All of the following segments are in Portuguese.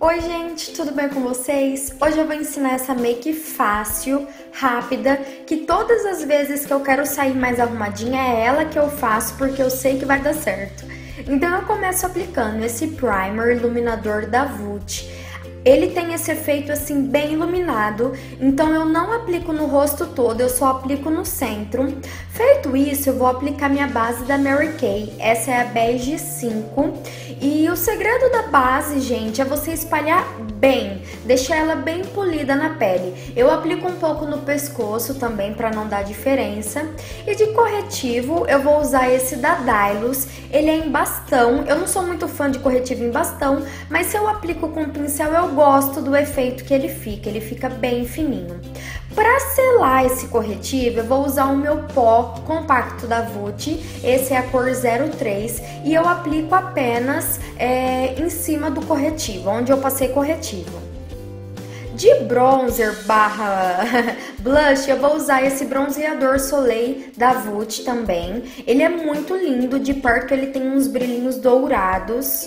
Oi gente, tudo bem com vocês? Hoje eu vou ensinar essa make fácil, rápida, que todas as vezes que eu quero sair mais arrumadinha é ela que eu faço porque eu sei que vai dar certo. Então eu começo aplicando esse primer iluminador da Vult. Ele tem esse efeito assim bem iluminado, então eu não aplico no rosto todo, eu só aplico no centro. Feito isso, eu vou aplicar minha base da Mary Kay, essa é a Beige 5. E o segredo da base, gente, é você espalhar bem, deixar ela bem polida na pele. Eu aplico um pouco no pescoço também para não dar diferença. E de corretivo, eu vou usar esse da Dylos, ele é em bastão. Eu não sou muito fã de corretivo em bastão, mas se eu aplico com pincel, eu gosto do efeito que ele fica bem fininho. Para selar esse corretivo, eu vou usar o meu pó compacto da Vult, esse é a cor 03, e eu aplico apenas em cima do corretivo, onde eu passei corretivo. De bronzer barra blush, eu vou usar esse bronzeador Soleil da Vult também. Ele é muito lindo, de perto ele tem uns brilhinhos dourados.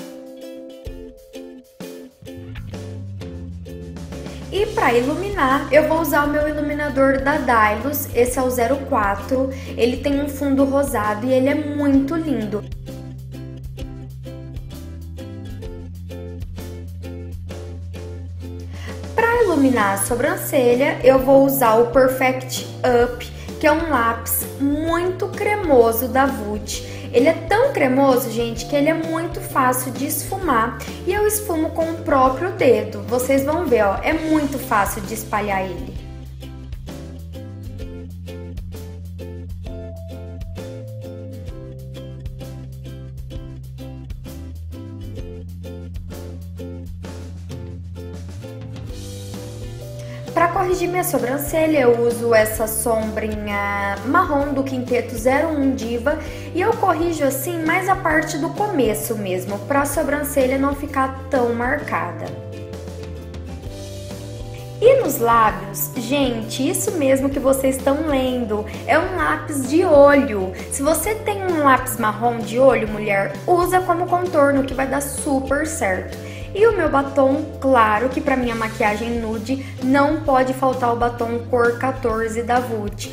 E para iluminar, eu vou usar o meu iluminador da Dylos, esse é o 04, ele tem um fundo rosado e ele é muito lindo. Para iluminar a sobrancelha, eu vou usar o Perfect Up, que é um lápis muito cremoso da Vult. Ele é tão cremoso, gente, que ele é muito fácil de esfumar e eu esfumo com o próprio dedo. Vocês vão ver, ó, é muito fácil de espalhar ele. Para corrigir minha sobrancelha, eu uso essa sombrinha marrom do Quinteto 01 Diva e eu corrijo assim mais a parte do começo mesmo, para a sobrancelha não ficar tão marcada. E nos lábios, gente, isso mesmo que vocês estão lendo, é um lápis de olho. Se você tem um lápis marrom de olho, mulher, usa como contorno que vai dar super certo. E o meu batom, claro que para minha maquiagem nude não pode faltar o batom cor 14 da Vult.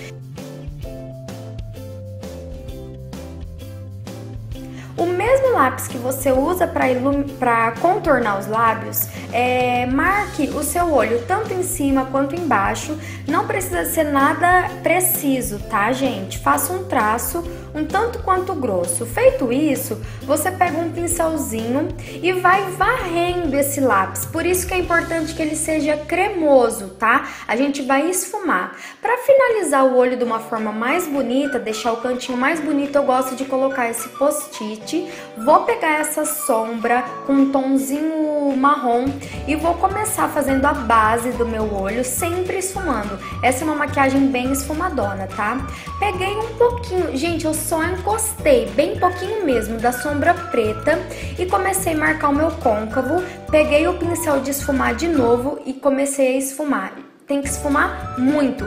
O mesmo lápis que você usa para contornar os lábios, marque o seu olho tanto em cima quanto embaixo. Não precisa ser nada preciso, tá, gente? Faça um traço um tanto quanto grosso. Feito isso, você pega um pincelzinho e vai varrendo esse lápis. Por isso que é importante que ele seja cremoso, tá? A gente vai esfumar. Para finalizar o olho de uma forma mais bonita, deixar o cantinho mais bonito, eu gosto de colocar esse post-it. Vou pegar essa sombra com um tomzinho marrom e vou começar fazendo a base do meu olho, sempre esfumando. Essa é uma maquiagem bem esfumadona, tá? Peguei um pouquinho, gente, eu só encostei bem pouquinho mesmo da sombra preta e comecei a marcar o meu côncavo. Peguei o pincel de esfumar de novo e comecei a esfumar. Tem que esfumar muito.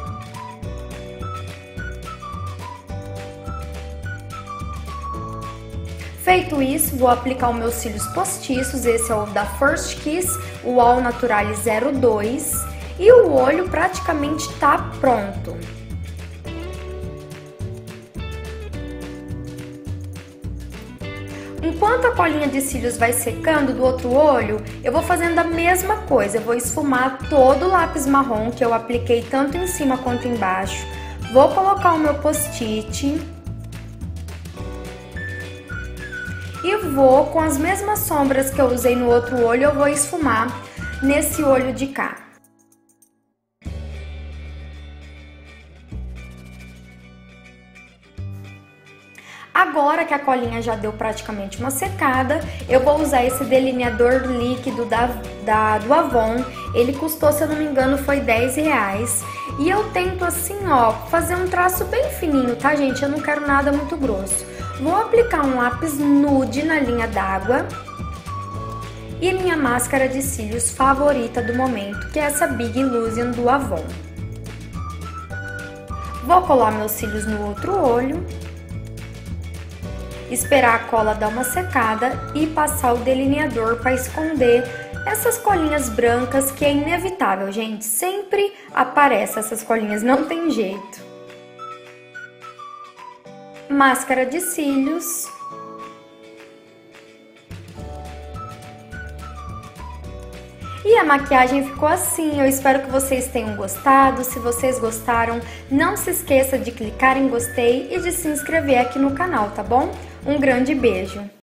Feito isso, vou aplicar os meus cílios postiços, esse é o da First Kiss, o All Naturale 02, e o olho praticamente tá pronto. Enquanto a colinha de cílios vai secando do outro olho, eu vou fazendo a mesma coisa, eu vou esfumar todo o lápis marrom que eu apliquei tanto em cima quanto embaixo, vou colocar o meu post-it e vou, com as mesmas sombras que eu usei no outro olho, eu vou esfumar nesse olho de cá. Agora que a colinha já deu praticamente uma secada, eu vou usar esse delineador líquido do Avon. Ele custou, se eu não me engano, foi R$10. E eu tento assim, ó, fazer um traço bem fininho, tá, gente? Eu não quero nada muito grosso. Vou aplicar um lápis nude na linha d'água. E minha máscara de cílios favorita do momento, que é essa Big Illusion do Avon. Vou colar meus cílios no outro olho. Esperar a cola dar uma secada e passar o delineador para esconder essas colinhas brancas que é inevitável, gente. Sempre aparecem essas colinhas, não tem jeito. Máscara de cílios. E a maquiagem ficou assim, eu espero que vocês tenham gostado. Se vocês gostaram, não se esqueça de clicar em gostei e de se inscrever aqui no canal, tá bom? Um grande beijo!